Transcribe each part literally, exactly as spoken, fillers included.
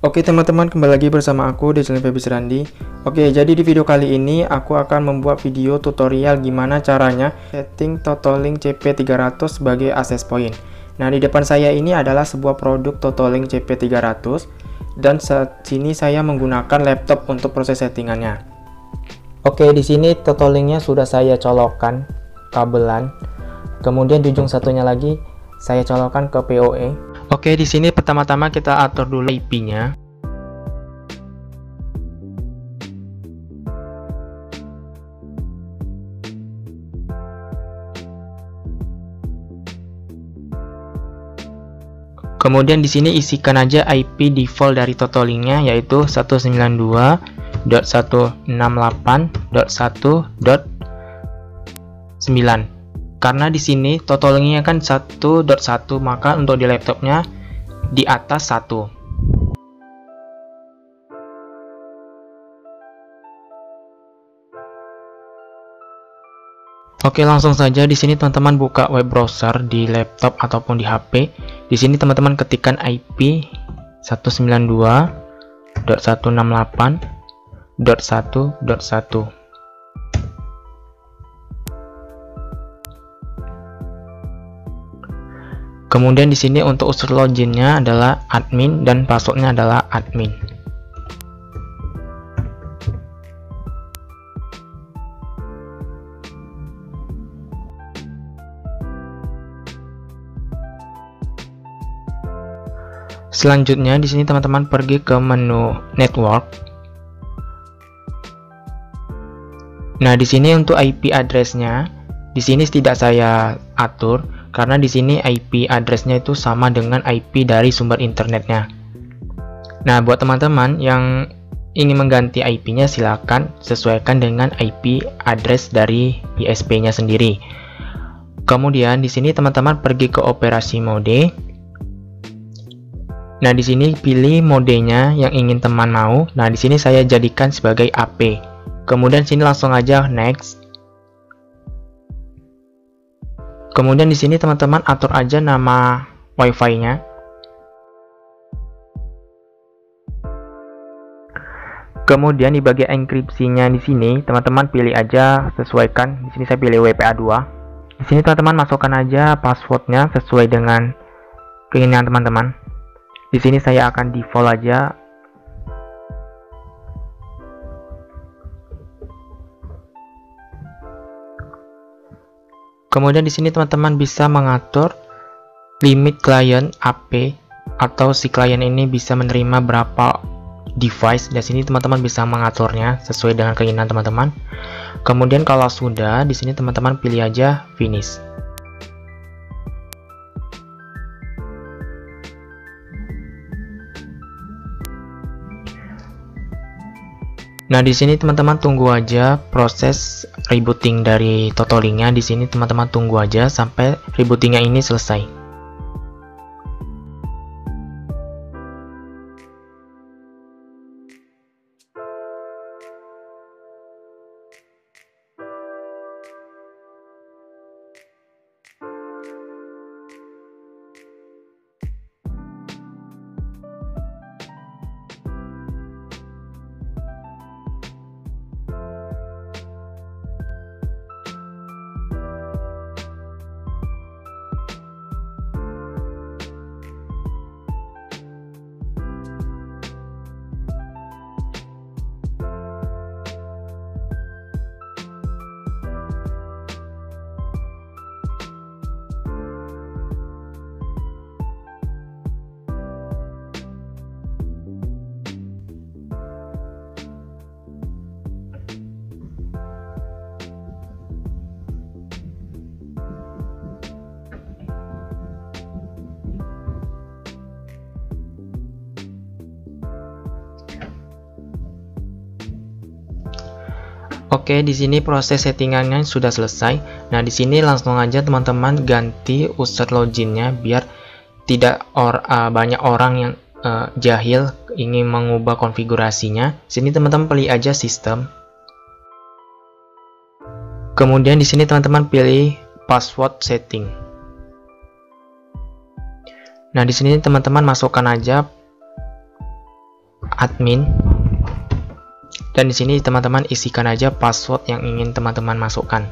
Oke teman-teman, kembali lagi bersama aku di channel Febis Randi. Oke, jadi di video kali ini aku akan membuat video tutorial gimana caranya setting Totolink C P tiga ratus sebagai access point. Nah, di depan saya ini adalah sebuah produk Totolink C P tiga ratus dan saat sini saya menggunakan laptop untuk proses settingannya. Oke, di sini Totolinknya sudah saya colokkan kabelan. Kemudian di ujung satunya lagi saya colokkan ke P O E. Oke, di sini pertama-tama kita atur dulu I P-nya. Kemudian di sini isikan aja I P default dari Totolinknya, yaitu seratus sembilan puluh dua dot seratus enam puluh delapan dot satu dot sembilan. Karena di sini Totolinknya kan satu dot satu, maka untuk di laptopnya di atas satu. Oke, langsung saja di sini teman-teman buka web browser di laptop ataupun di H P. Di sini teman-teman ketikkan I P seratus sembilan puluh dua dot seratus enam puluh delapan dot satu dot satu. Kemudian di sini untuk user loginnya adalah admin dan passwordnya adalah admin. Selanjutnya di sini teman-teman pergi ke menu network. Nah, di sini untuk I P address-nya di sini tidak saya atur karena di sini I P address-nya itu sama dengan I P dari sumber internetnya. Nah, buat teman-teman yang ingin mengganti I P-nya silakan sesuaikan dengan I P address dari I S P-nya sendiri. Kemudian di sini teman-teman pergi ke operasi mode. Nah, di sini pilih modenya yang ingin teman mau. Nah, di sini saya jadikan sebagai A P. Kemudian sini langsung aja next. Kemudian di sini teman-teman atur aja nama WiFi-nya. Kemudian di bagian enkripsinya di sini teman-teman pilih aja, sesuaikan. Di sini saya pilih W P A dua. Di sini teman-teman masukkan aja passwordnya sesuai dengan keinginan teman-teman. Di sini saya akan default aja. Kemudian di sini teman-teman bisa mengatur limit klien A P atau si klien ini bisa menerima berapa device. Di sini teman-teman bisa mengaturnya sesuai dengan keinginan teman-teman. Kemudian kalau sudah, di sini teman-teman pilih aja finish. Nah, di sini teman-teman tunggu aja proses rebooting dari Totolinknya. Di sini teman-teman tunggu aja sampai rebootingnya ini selesai. Oke, di sini proses settingannya sudah selesai. Nah, di sini langsung aja teman-teman ganti user loginnya biar tidak or, uh, banyak orang yang uh, jahil ingin mengubah konfigurasinya. Sini teman-teman pilih aja sistem. Kemudian di sini teman-teman pilih password setting. Nah, di sini teman-teman masukkan aja admin. Dan di sini teman-teman isikan aja password yang ingin teman-teman masukkan.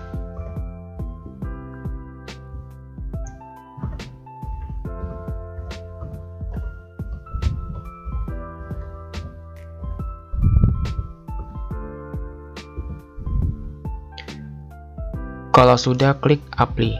Kalau sudah, klik apply.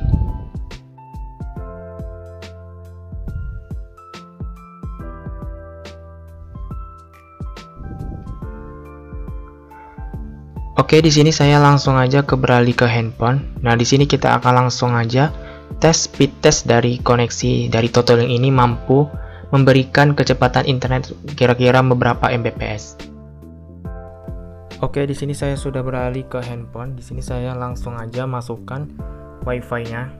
Oke, di sini saya langsung aja ke beralih ke handphone. Nah, di sini kita akan langsung aja tes speed test dari koneksi dari Totolink ini mampu memberikan kecepatan internet kira-kira beberapa Mbps. Oke, di sini saya sudah beralih ke handphone. Di sini saya langsung aja masukkan WiFi-nya.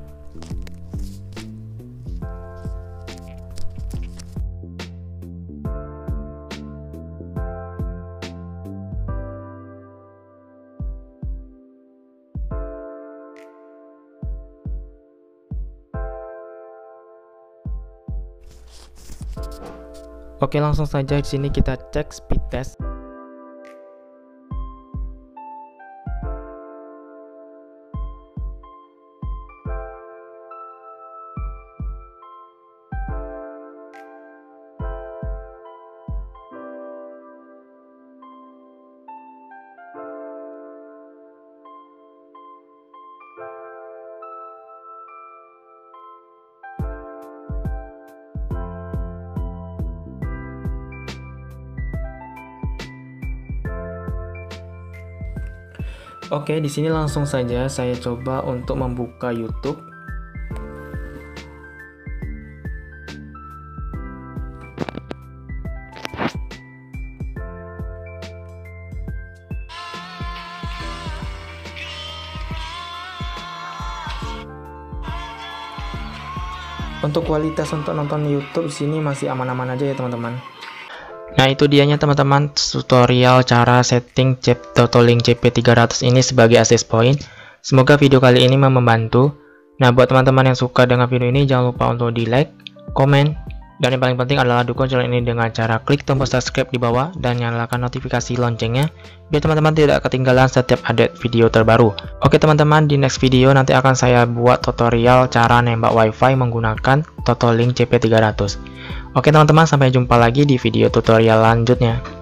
Oke, langsung saja di sini kita cek speed test. Oke, di sini langsung saja saya coba untuk membuka YouTube. Untuk kualitas untuk nonton YouTube di sini masih aman-aman aja ya teman-teman. Nah, itu dianya teman-teman tutorial cara setting chip Totolink C P tiga ratus ini sebagai access point. Semoga video kali ini membantu. Nah, buat teman-teman yang suka dengan video ini jangan lupa untuk di like, komen, dan yang paling penting adalah dukung channel ini dengan cara klik tombol subscribe di bawah dan nyalakan notifikasi loncengnya biar teman-teman tidak ketinggalan setiap update video terbaru. Oke teman-teman, di next video nanti akan saya buat tutorial cara nembak WiFi menggunakan Totolink C P tiga ratus. Oke teman-teman, sampai jumpa lagi di video tutorial lanjutnya.